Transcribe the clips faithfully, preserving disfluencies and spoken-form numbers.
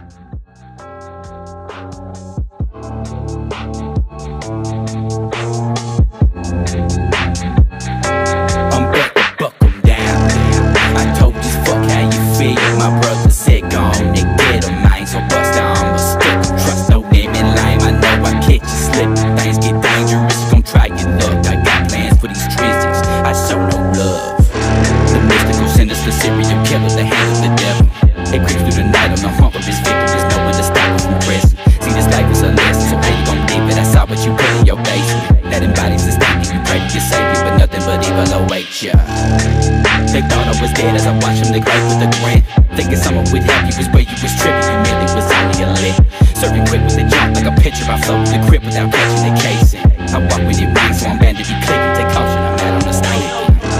They thought I was dead as I watched them neglect with a grin. Thinking someone would help you was where you was tripping. You merely was only a lick. Serving quick with a jump like a pitcher. I float with the grip without catching the casing. I walk when it rains, so I'm bound to be clicking. Take caution, I'm out on the stage.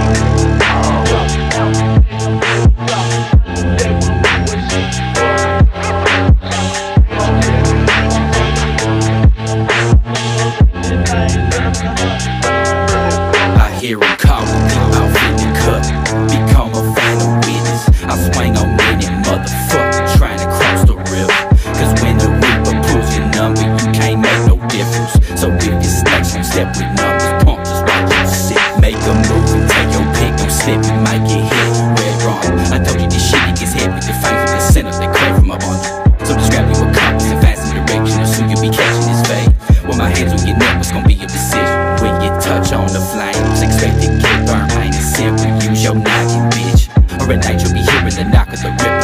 I hear him calling me out in the cut. Become a final witness. I swing on any motherfucker trying to cross the river. Cause when the reaper pulls your number, you can't make no difference. So if you snakes don't step with numbers, pump just watch you sit. Make a move and take your pick, don't slip, you might get hit. Red wrong, I told you this shit, it gets hit with the fangs of the center, they crave from up on you. So just grab you a compass and fast in direction, or soon you'll be catching this fade. With my hands on your neck, what's gonna be your decision? When you touch on the flames, expect to get burned, plain and simple. Use your noggin, bitch. Or at night you'll be hearing the knock of the rip.